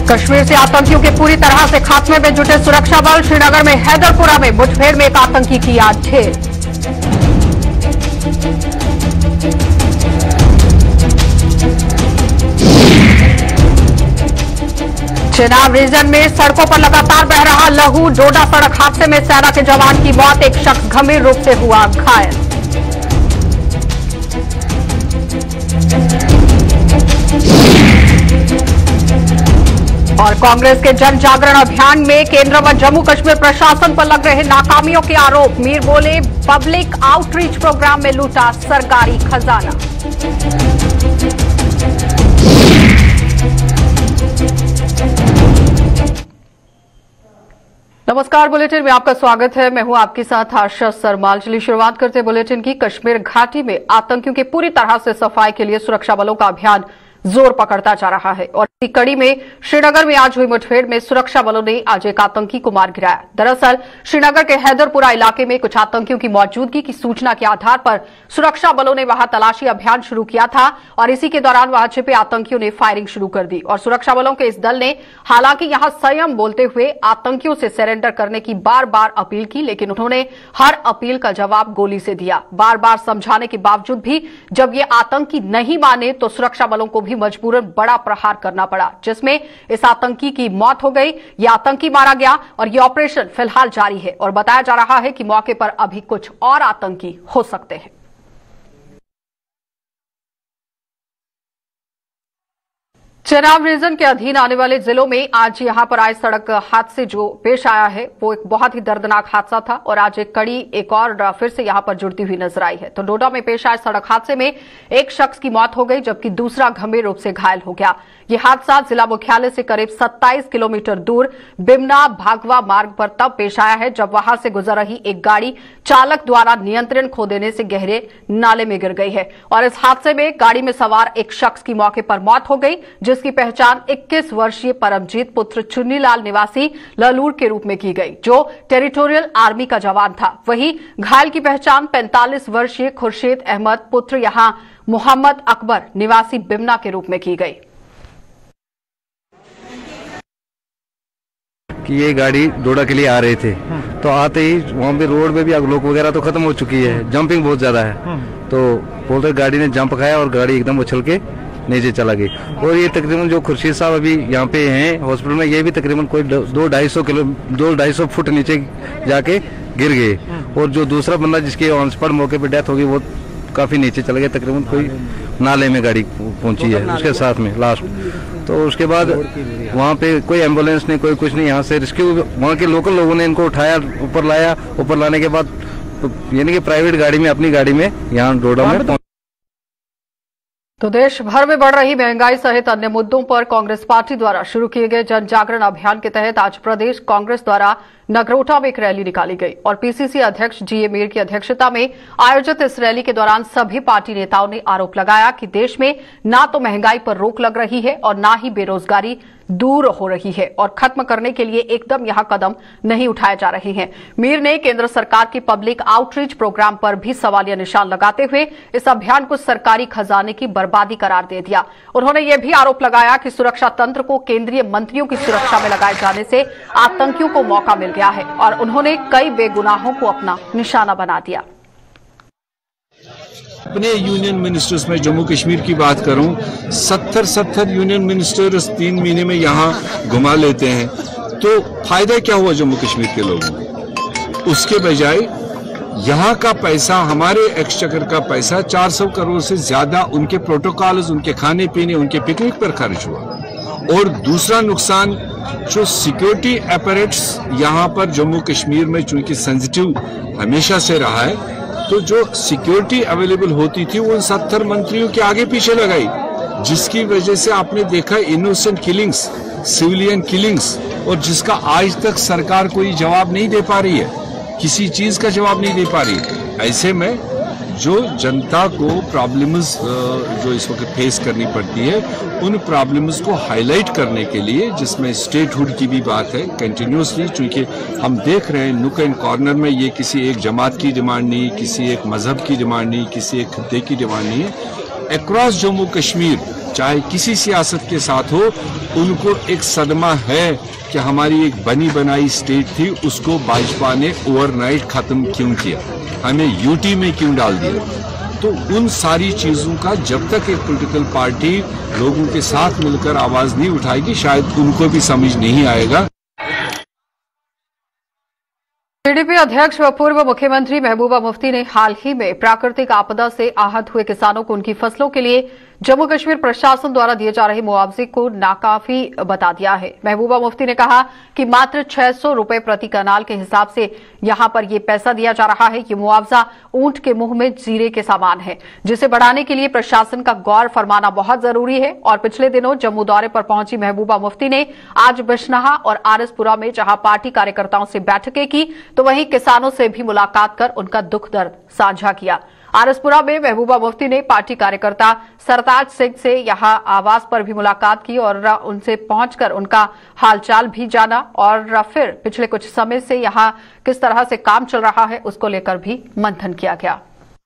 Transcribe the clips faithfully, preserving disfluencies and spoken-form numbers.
कश्मीर से आतंकियों के पूरी तरह से खात्मे में जुटे सुरक्षा बल। श्रीनगर में हैदरपुरा में मुठभेड़ में एक आतंकी की आज ढेर। चेनाब रीजन में सड़कों पर लगातार बह रहा लहू। डोडा सड़क हादसे में सेना के जवान की मौत, एक शख्स गंभीर रूप से हुआ घायल। और कांग्रेस के जन जागरण अभियान में केंद्र व जम्मू कश्मीर प्रशासन पर लग रहे नाकामियों के आरोप। मीर बोले, पब्लिक आउटरीच प्रोग्राम में लूटा सरकारी खजाना। नमस्कार, बुलेटिन में आपका स्वागत है। मैं हूं आपके साथ आशा सरमाल। चलिए शुरुआत करते हैं बुलेटिन की। कश्मीर घाटी में आतंकियों के पूरी तरह से सफाई के लिए सुरक्षा बलों का अभियान जोर पकड़ता जा रहा है और इसी कड़ी में श्रीनगर में आज हुई मुठभेड़ में सुरक्षा बलों ने आज एक आतंकी को मार गिराया। दरअसल श्रीनगर के हैदरपुरा इलाके में कुछ आतंकियों की मौजूदगी की सूचना के आधार पर सुरक्षा बलों ने वहां तलाशी अभियान शुरू किया था और इसी के दौरान वहां छिपे आतंकियों ने फायरिंग शुरू कर दी और सुरक्षा बलों के इस दल ने हालांकि यहां संयम बोलते हुए आतंकियों से सरेंडर करने की बार बार अपील की, लेकिन उन्होंने हर अपील का जवाब गोली से दिया। बार बार समझाने के बावजूद भी जब ये आतंकी नहीं माने तो सुरक्षा बलों को भी मजबूरन बड़ा प्रहार करना पड़ा, जिसमें इस आतंकी की मौत हो गई। ये आतंकी मारा गया और ये ऑपरेशन फिलहाल जारी है और बताया जा रहा है कि मौके पर अभी कुछ और आतंकी हो सकते हैं। चेनाब रीजन के अधीन आने वाले जिलों में आज यहां पर आए सड़क हादसे जो पेश आया है वो एक बहुत ही दर्दनाक हादसा था और आज एक कड़ी एक और फिर से यहां पर जुड़ती हुई नजर आई है। तो डोडा में पेश आए सड़क हादसे में एक शख्स की मौत हो गई जबकि दूसरा गंभीर रूप से घायल हो गया। ये हादसा जिला मुख्यालय से करीब सत्ताईस किलोमीटर दूर बिमना भागवा मार्ग पर तब पेश आया है जब वहां से गुजर रही एक गाड़ी चालक द्वारा नियंत्रण खो देने से गहरे नाले में गिर गई है और इस हादसे में गाड़ी में सवार एक शख्स की मौके पर मौत हो गई, जिसकी पहचान इक्कीस वर्षीय परमजीत पुत्र चुन्नीलाल निवासी ललूर के रूप में की गई, जो टेरिटोरियल आर्मी का जवान था। वहीं घायल की पहचान पैंतालीस वर्षीय खुर्शीद अहमद पुत्र यहां मोहम्मद अकबर निवासी बिमना के रूप में की गई। कि ये गाड़ी डोडा के लिए आ रहे थे तो आते ही वहाँ पे रोड पे भी अगलोक वगैरह तो खत्म हो चुकी है, जंपिंग बहुत ज्यादा है, तो बोल रहे गाड़ी ने जंप खाया और गाड़ी एकदम उछल के नीचे चला गई। और ये तकरीबन जो खुर्शीद साहब अभी यहाँ पे हैं हॉस्पिटल में, ये भी तकरीबन कोई दो ढाई सौ किलो दो ढाई सौ फुट नीचे जाके गिर गए और जो दूसरा बंदा जिसके ऑन स्पॉट मौके पे डेथ हो गई वो काफी नीचे चला गया, तकरीबन कोई नाले में गाड़ी पहुंची है उसके साथ में लास्ट। तो उसके बाद वहाँ पे कोई एम्बुलेंस नहीं, कोई कुछ नहीं, यहाँ से रेस्क्यू वहाँ के लोकल लोगों ने इनको उठाया, ऊपर लाया, ऊपर लाने के बाद यानी कि प्राइवेट गाड़ी में अपनी गाड़ी में यहाँ डोडा में। तो देश भर में बढ़ रही महंगाई सहित अन्य मुद्दों पर कांग्रेस पार्टी द्वारा शुरू किए गए जन जागरण अभियान के तहत आज प्रदेश कांग्रेस द्वारा नगरोटा में एक रैली निकाली गई और पीसीसी अध्यक्ष जीए मीर की अध्यक्षता में आयोजित इस रैली के दौरान सभी पार्टी नेताओं ने आरोप लगाया कि देश में ना तो महंगाई पर रोक लग रही है और ना ही बेरोजगारी दूर हो रही है और खत्म करने के लिए एकदम यहां कदम नहीं उठाए जा रहे हैं। मीर ने केंद्र सरकार की पब्लिक आउटरीच प्रोग्राम पर भी सवालिया निशान लगाते हुए इस अभियान को सरकारी खजाने की बर्बादी करार दे दिया। उन्होंने यह भी आरोप लगाया कि सुरक्षा तंत्र को केंद्रीय मंत्रियों की सुरक्षा में लगाए जाने से आतंकियों को मौका मिल गया है और उन्होंने कई बेगुनाहों को अपना निशाना बना दिया। अपने यूनियन मिनिस्टर्स में जम्मू कश्मीर की बात करूं, सत्तर सत्तर यूनियन मिनिस्टर्स तीन महीने में यहाँ घुमा लेते हैं, तो फायदा क्या हुआ जम्मू कश्मीर के लोगों को? उसके बजाय यहाँ का पैसा, हमारे एक्सचेकर का पैसा चार सौ करोड़ से ज्यादा उनके प्रोटोकॉल्स, उनके खाने पीने, उनके पिकनिक पर खर्च हुआ। और दूसरा नुकसान जो सिक्योरिटी अपैरेट्स यहाँ पर जम्मू कश्मीर में चूंकि सेंसिटिव हमेशा से रहा है, तो जो सिक्योरिटी अवेलेबल होती थी वो उन सत्तर मंत्रियों के आगे पीछे लगाई, जिसकी वजह से आपने देखा इनोसेंट किलिंग्स, सिविलियन किलिंग्स, और जिसका आज तक सरकार कोई जवाब नहीं दे पा रही है, किसी चीज का जवाब नहीं दे पा रही है। ऐसे में जो जनता को प्रॉब्लम्स जो इस वक्त फेस करनी पड़ती है, उन प्रॉब्लम्स को हाईलाइट करने के लिए, जिसमें स्टेटहुड की भी बात है कंटिन्यूसली, चूंकि हम देख रहे हैं नुक एंड कॉर्नर में ये किसी एक जमात की डिमांड नहीं, किसी एक मजहब की डिमांड नहीं, किसी एक खत्ते की डिमांड नहीं है। अक्रॉस जम्मू कश्मीर चाहे किसी सियासत के साथ हो, उनको एक सदमा है कि हमारी एक बनी बनाई स्टेट थी, उसको भाजपा ने ओवरनाइट खत्म क्यों किया, हमें यूटी में क्यों डाल दिया। तो उन सारी चीजों का जब तक एक पॉलिटिकल पार्टी लोगों के साथ मिलकर आवाज नहीं उठाएगी, शायद उनको भी समझ नहीं आएगा। टीडीपी अध्यक्ष व पूर्व मुख्यमंत्री महबूबा मुफ्ती ने हाल ही में प्राकृतिक आपदा से आहत हुए किसानों को उनकी फसलों के लिए जम्मू कश्मीर प्रशासन द्वारा दिए जा रहे मुआवजे को नाकाफी बता दिया है। महबूबा मुफ्ती ने कहा कि मात्र छह सौ रुपए प्रति कनाल के हिसाब से यहां पर यह पैसा दिया जा रहा है। ये मुआवजा ऊंट के मुंह में जीरे के समान है, जिसे बढ़ाने के लिए प्रशासन का गौर फरमाना बहुत जरूरी है। और पिछले दिनों जम्मू दौरे पर पहुंची महबूबा मुफ्ती ने आज बिश्नहा और आरएसपुरा में जहां पार्टी कार्यकर्ताओं से बैठकें की, तो वहीं किसानों से भी मुलाकात कर उनका दुख दर्द साझा किया। आरएसपुरा में महबूबा मुफ्ती ने पार्टी कार्यकर्ता सरताज सिंह से यहां आवास पर भी मुलाकात की और उनसे पहुंचकर उनका हालचाल भी जाना और फिर पिछले कुछ समय से यहां किस तरह से काम चल रहा है उसको लेकर भी मंथन किया गया।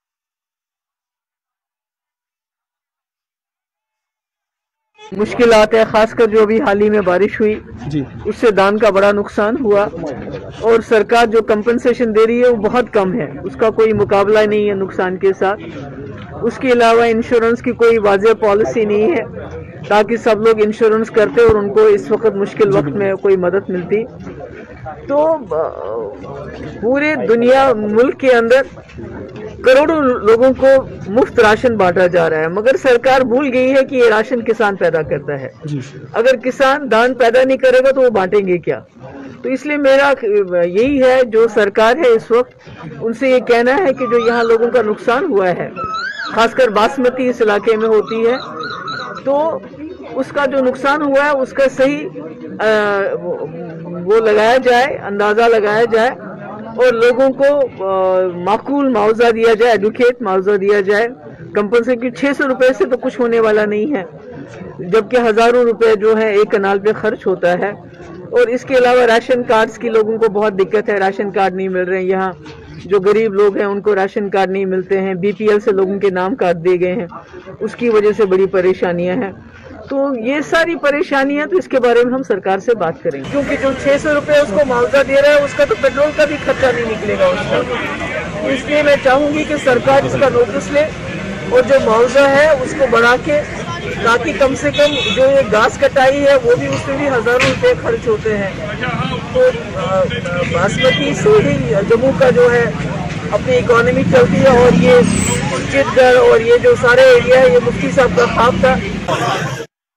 मुश्किलात है, खासकर जो अभी हाल ही में बारिश हुई जी, उससे धान का बड़ा नुकसान हुआ और सरकार जो कंपनसेशन दे रही है वो बहुत कम है, उसका कोई मुकाबला नहीं है नुकसान के साथ। उसके अलावा इंश्योरेंस की कोई वाज़ेह पॉलिसी नहीं है ताकि सब लोग इंश्योरेंस करते और उनको इस वक्त मुश्किल वक्त में कोई मदद मिलती। तो पूरे दुनिया मुल्क के अंदर करोड़ों लोगों को मुफ्त राशन बांटा जा रहा है, मगर सरकार भूल गई है कि ये राशन किसान पैदा करता है। अगर किसान धान पैदा नहीं करेगा तो वो बांटेंगे क्या। तो इसलिए मेरा यही है, जो सरकार है इस वक्त, उनसे ये कहना है कि जो यहाँ लोगों का नुकसान हुआ है, खासकर बासमती इस इलाके में होती है, तो उसका जो नुकसान हुआ है उसका सही आ, वो लगाया जाए, अंदाजा लगाया जाए और लोगों को माकूल मुआवजा दिया जाए, एडुकेट मुआवजा दिया जाए। कंपनसेशन की छह सौ रुपए से तो कुछ होने वाला नहीं है, जबकि हजारों रुपए जो है एक कनाल पे खर्च होता है। और इसके अलावा राशन कार्ड्स की लोगों को बहुत दिक्कत है, राशन कार्ड नहीं मिल रहे हैं। यहाँ जो गरीब लोग हैं उनको राशन कार्ड नहीं मिलते हैं, बीपीएल से लोगों के नाम काट दिए गए हैं, उसकी वजह से बड़ी परेशानियां हैं। तो ये सारी परेशानियां, तो इसके बारे में हम सरकार से बात करेंगे, क्योंकि जो छह सौ रुपए उसको मुआवजा दे रहा है उसका तो पेट्रोल का भी खर्चा नहीं निकलेगा उसका। इसलिए मैं चाहूंगी कि सरकार इसका नोटिस ले और जो मुआवजा है उसको बढ़ा के, ताकि कम से कम जो ये घास कटाई है वो भी, उसमें भी हजारों रुपए खर्च होते हैं। तो बासमती से ही जम्मू का जो है अपनी इकोनॉमी चलती है और ये चित्तगढ़ और ये जो सारे एरिया है, ये मुफ्ती साहब का ख्वाब था।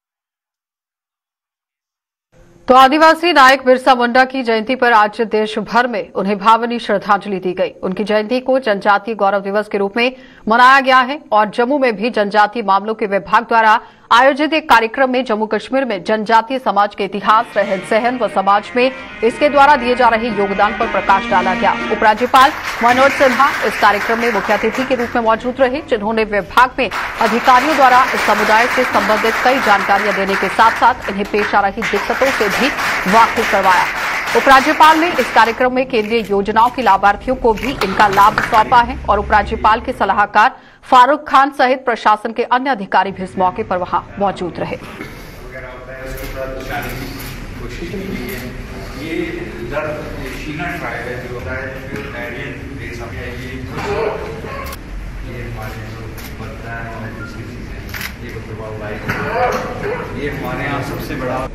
तो आदिवासी नायक बिरसा मुंडा की जयंती पर आज देश भर में उन्हें भावनीय श्रद्धांजलि दी गई। उनकी जयंती को जनजातीय गौरव दिवस के रूप में मनाया गया है और जम्मू में भी जनजातीय मामलों के विभाग द्वारा आयोजित एक कार्यक्रम में जम्मू कश्मीर में जनजातीय समाज के इतिहास, रहन सहन व समाज में इसके द्वारा दिए जा रहे योगदान पर प्रकाश डाला गया। उपराज्यपाल मनोज सिन्हा इस कार्यक्रम में मुख्य अतिथि के रूप में मौजूद रहे, जिन्होंने विभाग में अधिकारियों द्वारा इस समुदाय से संबंधित कई जानकारियां देने के साथ साथ इन्हें पेश आ रही दिक्कतों से भी वाकिफ करवाया। उपराज्यपाल ने इस कार्यक्रम में केंद्रीय योजनाओं के लाभार्थियों को भी इनका लाभ सौंपा है और उपराज्यपाल के सलाहकार फारूक खान सहित प्रशासन के अन्य अधिकारी भी इस मौके पर वहां मौजूद रहे। ये हमारे यहाँ सबसे बड़ा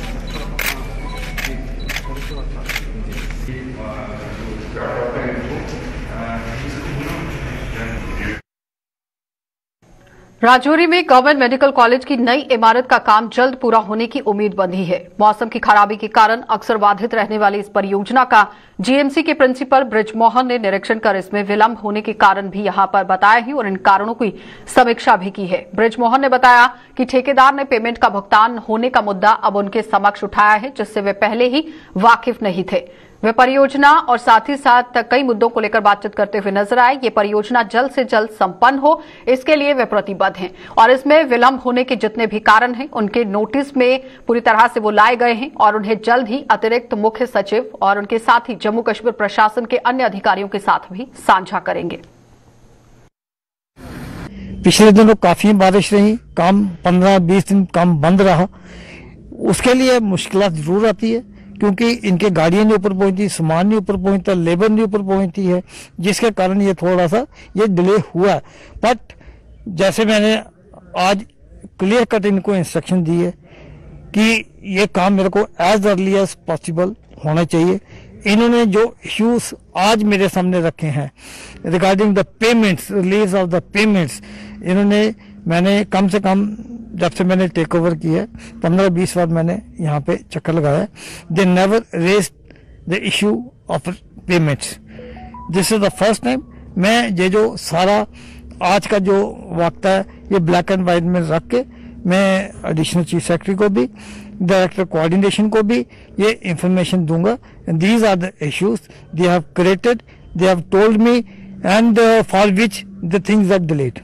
राजौरी में गवर्नमेंट मेडिकल कॉलेज की नई इमारत का काम जल्द पूरा होने की उम्मीद बंधी है। मौसम की खराबी के कारण अक्सर बाधित रहने वाली इस परियोजना का जीएमसी के प्रिंसिपल ब्रिजमोहन ने निरीक्षण कर इसमें विलंब होने के कारण भी यहां पर बताए हैं और इन कारणों की समीक्षा भी की है। ब्रिजमोहन ने बताया कि ठेकेदार ने पेमेंट का भुगतान होने का मुद्दा अब उनके समक्ष उठाया है, जिससे वे पहले ही वाकिफ नहीं थे। वे परियोजना और साथ ही साथ कई मुद्दों को लेकर बातचीत करते हुए नजर आए। ये परियोजना जल्द से जल्द संपन्न हो, इसके लिए वे प्रतिबद्ध हैं और इसमें विलंब होने के जितने भी कारण हैं उनके नोटिस में पूरी तरह से वो लाए गए हैं और उन्हें जल्द ही अतिरिक्त मुख्य सचिव और उनके साथ ही जम्मू कश्मीर प्रशासन के अन्य अधिकारियों के साथ भी साझा करेंगे। पिछले दिनों काफी बारिश रही, काम पंद्रह बीस दिन काम बंद रहा। उसके लिए मुश्किल जरूर आती है, क्योंकि इनके गाड़ियां नहीं ऊपर पहुंचती, सामान नहीं ऊपर पहुंचता, लेबर नहीं ऊपर पहुंचती है, जिसके कारण ये थोड़ा सा ये डिले हुआ है। बट जैसे मैंने आज क्लियर कट इनको इंस्ट्रक्शन दी है कि ये काम मेरे को एज अर्ली एज पॉसिबल होना चाहिए। इन्होंने जो इश्यूज आज मेरे सामने रखे हैं regarding the payments, release of the payments, इन्होंने मैंने कम से कम जब से मैंने टेक ओवर किया है पंद्रह बीस बार मैंने यहाँ पे चक्कर लगाया। They never raise the issue of payments. This is the first time मैं ये जो सारा आज का जो वक्त है ये ब्लैक एंड व्हाइट में रख के मैं एडिशनल चीफ सेक्रेटरी को भी, डायरेक्टर कोऑर्डिनेशन को भी ये इंफॉर्मेशन दूंगा। These are the issues they have created, they have told me and for which the things are delayed.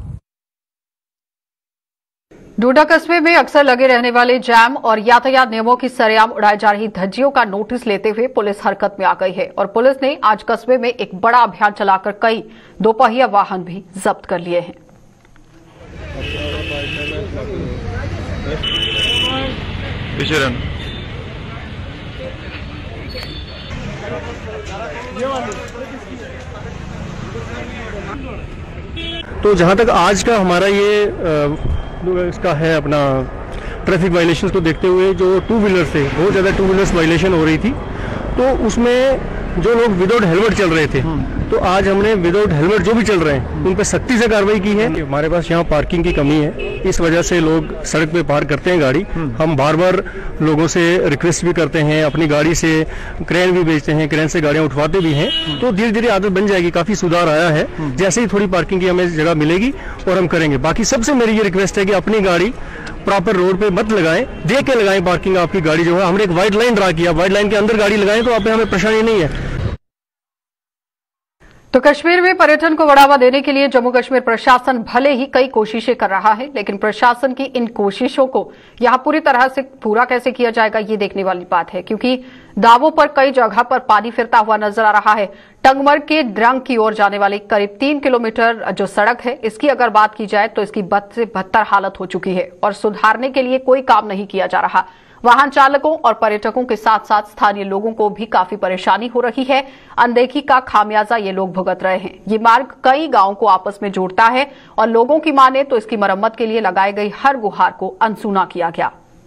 Doda कस्बे में अक्सर लगे रहने वाले जैम और यातायात नियमों की सरेआम उड़ाई जा रही धज्जियों का नोटिस लेते हुए पुलिस हरकत में आ गई है और पुलिस ने आज कस्बे में एक बड़ा अभियान चलाकर कई दोपहिया वाहन भी जब्त कर लिए हैं। तो जहां तक आज का हमारा ये आ, इसका है अपना ट्रैफिक वायलेशंस को देखते हुए जो टू व्हीलर से बहुत ज़्यादा टू व्हीलर्स वायलेशन हो रही थी, तो उसमें जो लोग विदाउट हेलमेट चल रहे थे, तो आज हमने विदाउट हेलमेट जो भी चल रहे हैं उन पर सख्ती से कार्रवाई की है। हमारे पास यहाँ पार्किंग की कमी है, इस वजह से लोग सड़क पे पार्क करते हैं गाड़ी। हम बार बार लोगों से रिक्वेस्ट भी करते हैं, अपनी गाड़ी से क्रेन भी बेचते हैं, क्रेन से गाड़ियां उठवाते भी हैं, तो धीरे धीरे आदत बन जाएगी। काफी सुधार आया है। जैसे ही थोड़ी पार्किंग की हमें जगह मिलेगी और हम करेंगे। बाकी सबसे मेरी ये रिक्वेस्ट है कि अपनी गाड़ी प्रॉपर रोड पे मत लगाएं, देख के लगाएं पार्किंग। आपकी गाड़ी जो है, हमने एक व्हाइट लाइन ड्रा किया, व्हाइट लाइन के अंदर गाड़ी लगाएं तो आप हमें परेशानी नहीं है। तो कश्मीर में पर्यटन को बढ़ावा देने के लिए जम्मू कश्मीर प्रशासन भले ही कई कोशिशें कर रहा है, लेकिन प्रशासन की इन कोशिशों को यहां पूरी तरह से पूरा कैसे किया जाएगा ये देखने वाली बात है, क्योंकि दावों पर कई जगह पर पानी फिरता हुआ नजर आ रहा है। टंगमर के ड्रंग की ओर जाने वाली करीब तीन किलोमीटर जो सड़क है, इसकी अगर बात की जाए तो इसकी बद से बदतर हालत हो चुकी है और सुधारने के लिए कोई काम नहीं किया जा रहा। वाहन चालकों और पर्यटकों के साथ साथ स्थानीय लोगों को भी काफी परेशानी हो रही है। अनदेखी का खामियाजा ये लोग भुगत रहे हैं। ये मार्ग कई गांवों को आपस में जोड़ता है और लोगों की माने तो इसकी मरम्मत के लिए लगाई गई हर गुहार को अनसुना किया गया।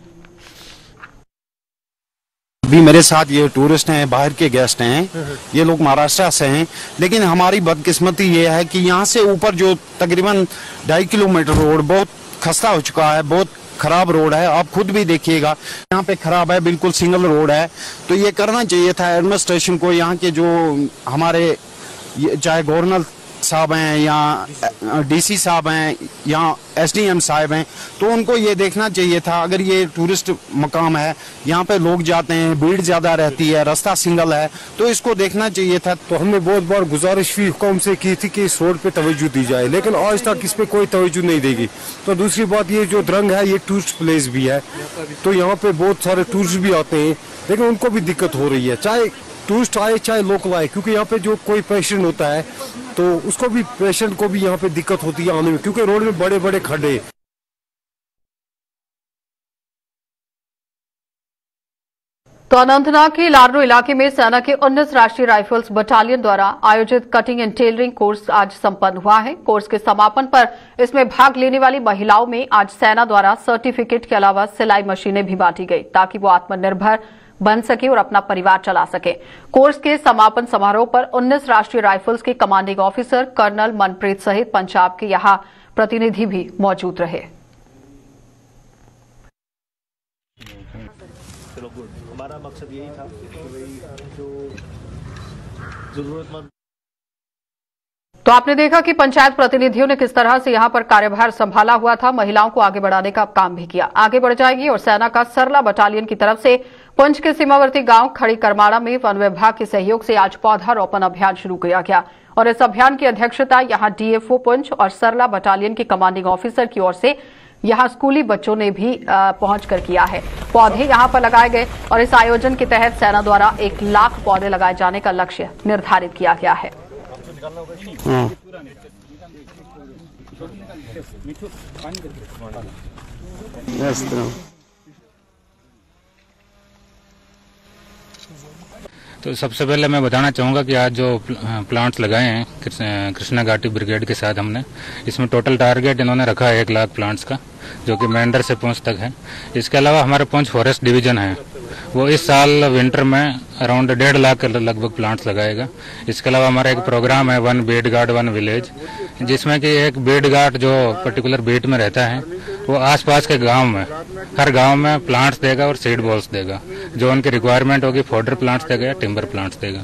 अभी मेरे साथ ये टूरिस्ट हैं, बाहर के गेस्ट हैं, ये लोग महाराष्ट्र से हैं, लेकिन हमारी बदकिस्मती ये है कि यहाँ से ऊपर जो तकरीबन ढाई किलोमीटर रोड बहुत खस्ता हो चुका है, बहुत खराब रोड है। आप खुद भी देखिएगा यहाँ पे खराब है, बिल्कुल सिंगल रोड है। तो ये करना चाहिए था एडमिनिस्ट्रेशन को, यहाँ के जो हमारे चाहे गवर्नर साहब हैं या डीसी साहब हैं या एसडीएम साहब हैं, तो उनको ये देखना चाहिए था। अगर ये टूरिस्ट मकाम है, यहाँ पे लोग जाते हैं, भीड़ ज्यादा रहती है, रास्ता सिंगल है, तो इसको देखना चाहिए था। तो हमने बहुत बार गुजारिश भी हुकूमत से की थी कि इस रोड पे तवज्जो दी जाए, लेकिन आज तक इस पे कोई तवज्जो नहीं देगी। तो दूसरी बात, ये जो द्रंग है ये टूरिस्ट प्लेस भी है, तो यहाँ पे बहुत सारे टूरिस्ट भी आते हैं, लेकिन उनको भी दिक्कत हो रही है, चाहे टूरिस्ट आए चाहे लोकल आए, क्योंकि यहाँ पे जो कोई पेशेंट होता है तो उसको भी, पेशेंट को भी यहाँ पे दिक्कत होती है आने में, क्योंकि रोड में बड़े बड़े खड्डे। तो अनंतनाग के लारनू इलाके में सेना के उन्नीस राष्ट्रीय राइफल्स बटालियन द्वारा आयोजित कटिंग एंड टेलरिंग कोर्स आज संपन्न हुआ है। कोर्स के समापन पर इसमें भाग लेने वाली महिलाओं में आज सेना द्वारा सर्टिफिकेट के अलावा सिलाई मशीनें भी बांटी गई, ताकि वो आत्मनिर्भर बन सके और अपना परिवार चला सके। कोर्स के समापन समारोह पर उन्नीस राष्ट्रीय राइफल्स के कमांडिंग ऑफिसर कर्नल मनप्रीत सहित पंजाब के यहां प्रतिनिधि भी मौजूद रहे। चलो गुड, हमारा मकसद यही था कि भाई जो जरूरतमंद। तो आपने देखा कि पंचायत प्रतिनिधियों ने किस तरह से यहां पर कार्यभार संभाला हुआ था, महिलाओं को आगे बढ़ाने का काम भी किया। आगे बढ़ जाएगी और सेना का सरला बटालियन की तरफ से पुंछ के सीमावर्ती गांव खड़ी करमाड़ा में वन विभाग के सहयोग से आज पौधारोपण अभियान शुरू किया गया और इस अभियान की अध्यक्षता यहां डीएफओ पुंछ और सरला बटालियन के कमांडिंग ऑफिसर की ओर से यहां स्कूली बच्चों ने भी पहुंचकर किया है। पौधे यहां पर लगाए गए और इस आयोजन के तहत सेना द्वारा एक लाख पौधे लगाए जाने का लक्ष्य निर्धारित किया गया है। तो सबसे पहले मैं बताना चाहूँगा कि आज जो प्लांट्स लगाए हैं कृष्णा घाटी ब्रिगेड के साथ हमने, इसमें टोटल टारगेट इन्होंने रखा है एक लाख प्लांट्स का, जो कि मेंढर से पूंछ तक है। इसके अलावा हमारे पूंछ फॉरेस्ट डिवीजन है, वो इस साल विंटर में अराउंड डेढ़ लाख के लगभग प्लांट्स लगाएगा। इसके अलावा हमारा एक प्रोग्राम है one beat guard one village, जिसमें कि एक बीट गार्ड जो पर्टिकुलर बीट में रहता है वो आसपास के गांव में हर गांव में प्लांट्स देगा और सीड बॉल्स देगा, जो उनकी रिक्वायरमेंट होगी फोडर प्लांट्स देगा या टिम्बर प्लांट्स देगा।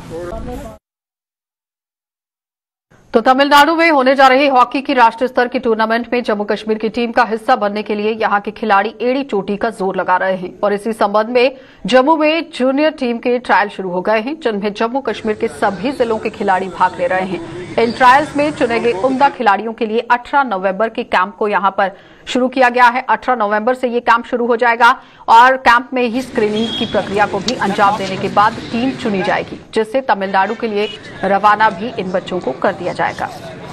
तो तमिलनाडु में होने जा रही हॉकी की राष्ट्रीय स्तर की टूर्नामेंट में जम्मू कश्मीर की टीम का हिस्सा बनने के लिए यहां के खिलाड़ी एड़ी चोटी का जोर लगा रहे हैं और इसी संबंध में जम्मू में जूनियर टीम के ट्रायल शुरू हो गए हैं, जिनमें जम्मू कश्मीर के सभी जिलों के खिलाड़ी भाग ले रहे हैं। इन ट्रायल्स में चुने गए उम्दा खिलाड़ियों के लिए अठारह नवंबर के कैंप को यहां पर शुरू किया गया है। अठारह नवंबर से ये कैंप शुरू हो जाएगा और कैंप में ही स्क्रीनिंग की प्रक्रिया को भी अंजाम देने के बाद टीम चुनी जाएगी, जिससे तमिलनाडु के लिए रवाना भी इन बच्चों को कर दिया जाएगा।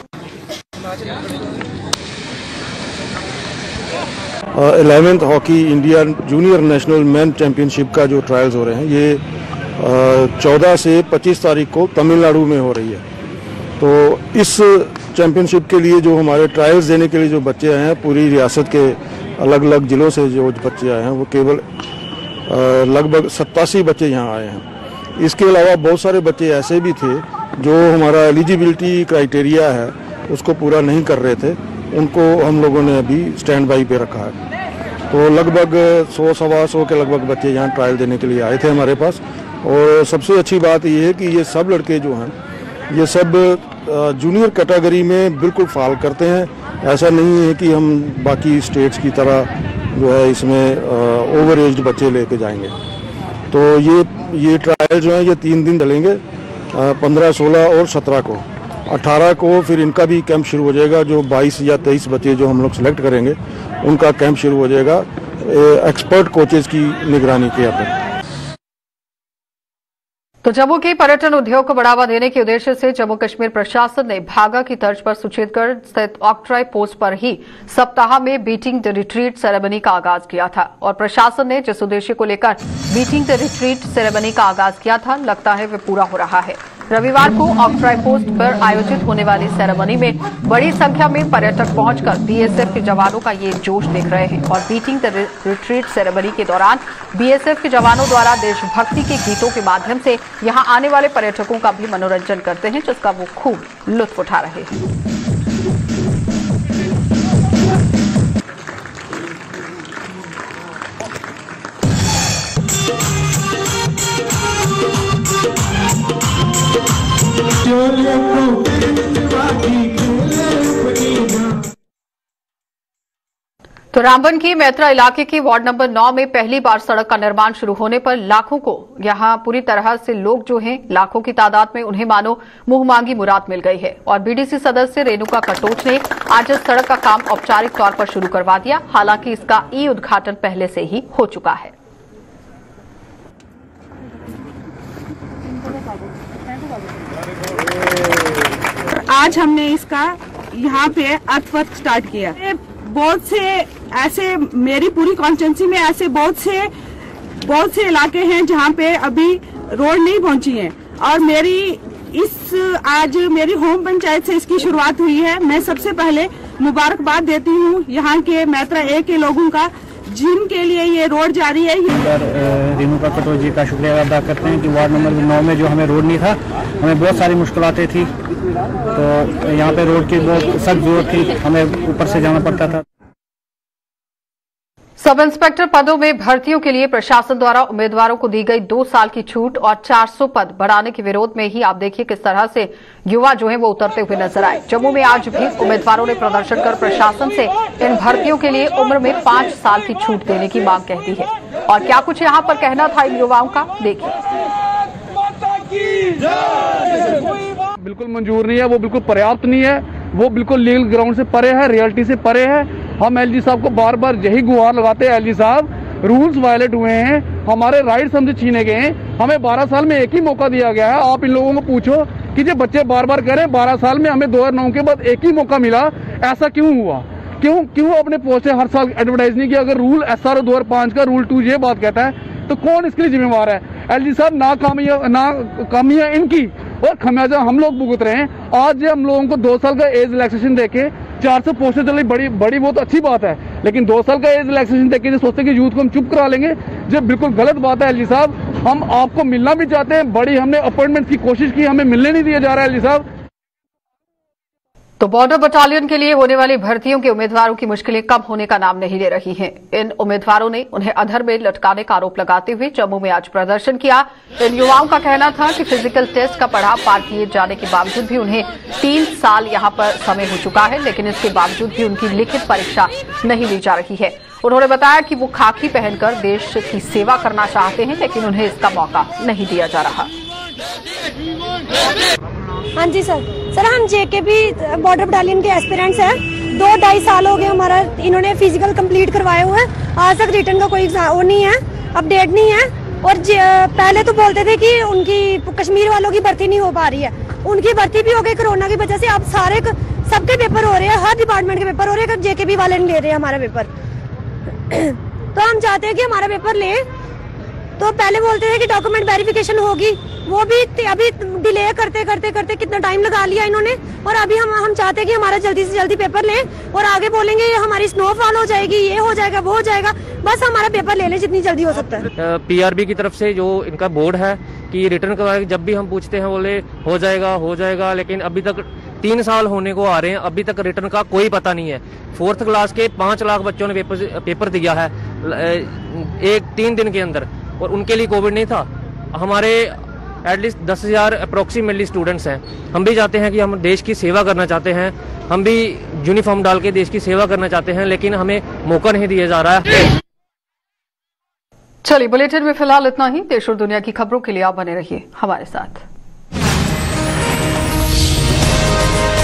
Eleventh hockey India junior national man championship का जो ट्रायल्स हो रहे हैं ये चौदह से पच्चीस तारीख को तमिलनाडु में हो रही है। तो इस चैंपियनशिप के लिए जो हमारे ट्रायल्स देने के लिए जो बच्चे आए हैं, पूरी रियासत के अलग अलग जिलों से जो बच्चे आए हैं, वो केवल लगभग सत्तासी बच्चे यहाँ आए हैं। इसके अलावा बहुत सारे बच्चे ऐसे भी थे जो हमारा एलिजिबिलिटी क्राइटेरिया है उसको पूरा नहीं कर रहे थे, उनको हम लोगों ने अभी स्टैंड बाई पे रखा है। तो लगभग सौ सवा सौ के लगभग बच्चे यहाँ ट्रायल देने के लिए आए थे हमारे पास। और सबसे अच्छी बात ये है कि ये सब लड़के जो हैं ये सब जूनियर कैटेगरी में बिल्कुल फाल करते हैं। ऐसा नहीं है कि हम बाकी स्टेट्स की तरह जो है इसमें ओवर एज्ड बच्चे लेके जाएंगे। तो ये ये ट्रायल जो है ये तीन दिन चलेंगे, पंद्रह सोलह और सत्रह को। अठारह को फिर इनका भी कैंप शुरू हो जाएगा। जो बाईस या तेईस बच्चे जो हम लोग सेलेक्ट करेंगे उनका कैंप शुरू हो जाएगा एक्सपर्ट कोचेज की निगरानी के ऊपर। तो जम्मू के पर्यटन उद्योग को बढ़ावा देने के उद्देश्य से जम्मू कश्मीर प्रशासन ने भागा की तर्ज पर सुचेतगढ़ स्थित ऑक्ट्रॉय पोस्ट पर ही सप्ताह में बीटिंग द रिट्रीट सेरेमनी का आगाज किया था। और प्रशासन ने जिस उद्देश्य को लेकर बीटिंग द रिट्रीट सेरेमनी का आगाज किया था, लगता है वे पूरा हो रहा है। रविवार को ऑक्ट्रॉय पोस्ट पर आयोजित होने वाली सेरेमनी में बड़ी संख्या में पर्यटक पहुंचकर बीएसएफ के जवानों का ये जोश देख रहे हैं। और बीटिंग द रिट्रीट सेरेमनी के दौरान बीएसएफ के जवानों द्वारा देशभक्ति के गीतों के माध्यम से यहां आने वाले पर्यटकों का भी मनोरंजन करते हैं, जिसका वो खूब लुत्फ उठा रहे हैं। तो रामबन की मैत्रा इलाके की वार्ड नंबर नौ में पहली बार सड़क का निर्माण शुरू होने पर लाखों को यहां पूरी तरह से लोग जो हैं लाखों की तादाद में उन्हें मानो मुंह मांगी मुराद मिल गई है। और बीडीसी सदस्य रेणुका कटोच ने आज इस सड़क का काम औपचारिक तौर पर शुरू करवा दिया। हालांकि इसका ई उद्घाटन पहले से ही हो चुका है। आज हमने इसका यहाँ पे अर्थवर्क स्टार्ट किया। बहुत से ऐसे मेरी पूरी कॉन्स्टिट्यूंसी में ऐसे बहुत से बहुत से इलाके हैं जहाँ पे अभी रोड नहीं पहुँची है और मेरी इस आज मेरी होम पंचायत से इसकी शुरुआत हुई है। मैं सबसे पहले मुबारकबाद देती हूँ यहाँ के मैत्रा ए के लोगों का, जिनके लिए ये रोड जारी है। रेणुका कटोच जी का शुक्रिया अदा करते हैं कि वार्ड नंबर नौ में जो हमें रोड नहीं था, हमें बहुत सारी मुश्किलातें थी, तो यहाँ पे रोड की बहुत सख्त जरूरत थी, हमें ऊपर से जाना पड़ता था। सब इंस्पेक्टर पदों में भर्तियों के लिए प्रशासन द्वारा उम्मीदवारों को दी गई दो साल की छूट और चार सौ पद बढ़ाने के विरोध में ही आप देखिए किस तरह से युवा जो है वो उतरते हुए नजर आए। जम्मू में आज भी उम्मीदवारों ने प्रदर्शन कर प्रशासन से इन भर्तियों के लिए उम्र में पांच साल की छूट देने की मांग कह दी है। और क्या कुछ यहाँ पर कहना था इन युवाओं का, देखिए। बिल्कुल मंजूर नहीं है, वो बिल्कुल पर्याप्त नहीं है, वो बिल्कुल लीगल ग्राउंड से परे है, रियलिटी से परे है। हम एलजी साहब को बार बार यही गुहार लगाते हैं, एलजी साहब रूल्स वायलेट हुए हैं, हमारे राइट्स हमसे छीने गए हैं, हमें बारह साल में एक ही मौका दिया गया है। आप इन लोगों को पूछो कि जो बच्चे बार बार कह रहे हैं बारह साल में हमें दो हजार नौ के बाद एक ही मौका मिला, ऐसा क्यों हुआ? क्यों क्यों अपने पोस्ट से हर साल एडवर्टाइज नहीं किया? अगर रूल एस आर ओ दो हजार पांच का रूल टू ये बात कहता है तो कौन इसके लिए जिम्मेवार है? एलजी साहब, ना कामियां ना कामियां इनकी और खमियाजा हम लोग भुगत रहे हैं। आज हम लोगों को दो साल का एज रिलैक्सेशन देके चार सौ पोस्टें चली, बड़ी बड़ी बहुत अच्छी बात है, लेकिन दो साल का एज रिलैक्सेशन देके जो सोचते हैं कि यूथ को हम चुप करा लेंगे, जो बिल्कुल गलत बात है। एलजी साहब, हम आपको मिलना भी चाहते हैं, बड़ी हमने अपॉइंटमेंट की कोशिश की, हमें मिलने नहीं दिया जा रहा है। एलजी साहब, तो बॉर्डर बटालियन के लिए होने वाली भर्तियों के उम्मीदवारों की मुश्किलें कम होने का नाम नहीं ले रही हैं। इन उम्मीदवारों ने उन्हें अधर में लटकाने का आरोप लगाते हुए जम्मू में आज प्रदर्शन किया। इन युवाओं का कहना था कि फिजिकल टेस्ट का पड़ाव पार किए जाने के बावजूद भी उन्हें तीन साल यहां पर समय हो चुका है, लेकिन इसके बावजूद भी उनकी लिखित परीक्षा नहीं ली जा रही है। उन्होंने बताया कि वो खाकी पहनकर देश की सेवा करना चाहते हैं, लेकिन उन्हें इसका मौका नहीं दिया जा रहा। हाँ जी सर सर हम जेकेबी बॉर्डर बटालियन के एस्पिरेंट्स हैं। दो ढाई साल हो गए हमारा, इन्होंने फिजिकल कंप्लीट करवाए हुए हैं, आज तक रिटर्न का कोई वो नहीं है, अपडेट नहीं है। और पहले तो बोलते थे कि उनकी कश्मीर वालों की भर्ती नहीं हो पा रही है, उनकी भर्ती भी हो गई कोरोना की वजह से। अब सारे सबके पेपर हो रहे हैं, हर डिपार्टमेंट के पेपर हो रहे हैं, जेकेबी वाले नहीं ले रहे हैं हमारा पेपर। तो हम चाहते हैं कि हमारा पेपर ले। तो पहले बोलते थे कि डॉक्यूमेंट वेरिफिकेशन होगी, वो भी अभी डिले करते करते करते कितना टाइम लगा लिया इन्होंने। और अभी हम हम चाहते हैं कि हमारा जल्दी से जल्दी पेपर ले, और आगे बोलेंगे हमारी स्नोफॉल हो जाएगी, ये हो जाएगा, वो हो जाएगा, बस हमारा पेपर ले ले जितनी जल्दी हो सकता है। पीआरबी की तरफ से जो इनका बोर्ड है कि रिटर्न करवाए, जब भी हम पूछते हैं बोले हो जाएगा हो जाएगा, लेकिन अभी तक तीन साल होने को आ रहे हैं, अभी तक रिटर्न का कोई पता नहीं है। फोर्थ क्लास के पांच लाख बच्चों ने पेपर पेपर दिया है एक तीन दिन के अंदर, और उनके लिए कोविड नहीं था। हमारे एटलीस्ट दस हजार अप्रोक्सीमेटली स्टूडेंट्स हैं। हम भी चाहते हैं कि हम देश की सेवा करना चाहते हैं, हम भी यूनिफॉर्म डाल के देश की सेवा करना चाहते हैं, लेकिन हमें मौका नहीं दिया जा रहा है। चलिए, बुलेटिन में फिलहाल इतना ही। देश और दुनिया की खबरों के लिए आप बने रहिए हमारे साथ।